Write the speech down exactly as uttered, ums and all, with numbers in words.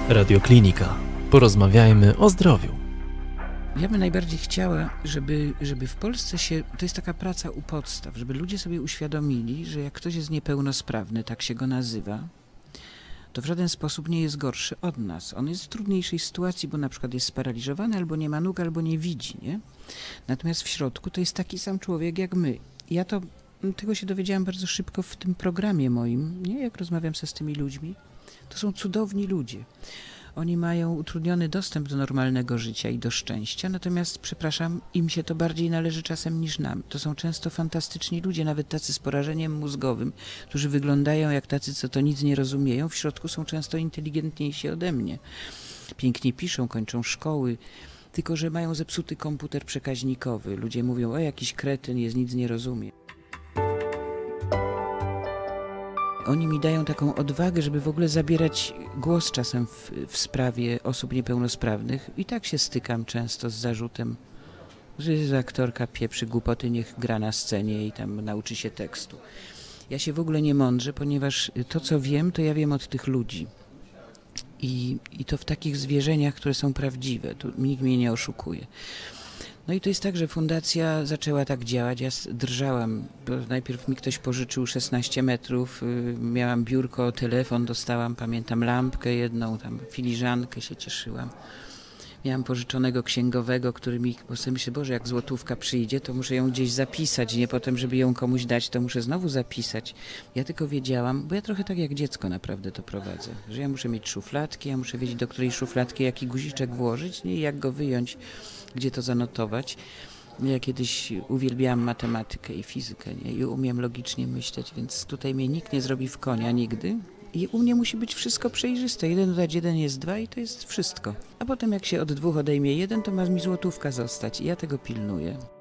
Radioklinika. Porozmawiajmy o zdrowiu. Ja bym najbardziej chciała, żeby, żeby w Polsce się, to jest taka praca u podstaw, żeby ludzie sobie uświadomili, że jak ktoś jest niepełnosprawny, tak się go nazywa, to w żaden sposób nie jest gorszy od nas. On jest w trudniejszej sytuacji, bo na przykład jest sparaliżowany, albo nie ma nóg, albo nie widzi, nie? Natomiast w środku to jest taki sam człowiek jak my. Ja to, tego się dowiedziałam bardzo szybko w tym programie moim, nie? Jak rozmawiam se z tymi ludźmi. To są cudowni ludzie. Oni mają utrudniony dostęp do normalnego życia i do szczęścia, natomiast, przepraszam, im się to bardziej należy czasem niż nam. To są często fantastyczni ludzie, nawet tacy z porażeniem mózgowym, którzy wyglądają jak tacy, co to nic nie rozumieją. W środku są często inteligentniejsi ode mnie. Pięknie piszą, kończą szkoły, tylko że mają zepsuty komputer przekaźnikowy. Ludzie mówią, o jakiś kretyn jest, nic nie rozumie. Oni mi dają taką odwagę, żeby w ogóle zabierać głos czasem w, w sprawie osób niepełnosprawnych. I tak się stykam często z zarzutem, że aktorka pieprzy głupoty, niech gra na scenie i tam nauczy się tekstu. Ja się w ogóle nie mądrzę, ponieważ to, co wiem, to ja wiem od tych ludzi. I, i to w takich zwierzeniach, które są prawdziwe. Tu nikt mnie nie oszukuje. No i to jest tak, że fundacja zaczęła tak działać. Ja drżałam, bo najpierw mi ktoś pożyczył szesnaście metrów, miałam biurko, telefon dostałam, pamiętam lampkę jedną, tam filiżankę, się cieszyłam. Miałam pożyczonego księgowego, który mi, bo sobie myślę, Boże, jak złotówka przyjdzie, to muszę ją gdzieś zapisać, nie potem, żeby ją komuś dać, to muszę znowu zapisać. Ja tylko wiedziałam, bo ja trochę tak jak dziecko naprawdę to prowadzę, że ja muszę mieć szufladki, ja muszę wiedzieć, do której szufladki jaki guziczek włożyć, nie, jak go wyjąć, gdzie to zanotować. Ja kiedyś uwielbiałam matematykę i fizykę, nie? I umiem logicznie myśleć, więc tutaj mnie nikt nie zrobi w konia nigdy. I u mnie musi być wszystko przejrzyste. Jeden dodać jeden jest dwa i to jest wszystko. A potem jak się od dwóch odejmie jeden, to ma mi złotówka zostać i ja tego pilnuję.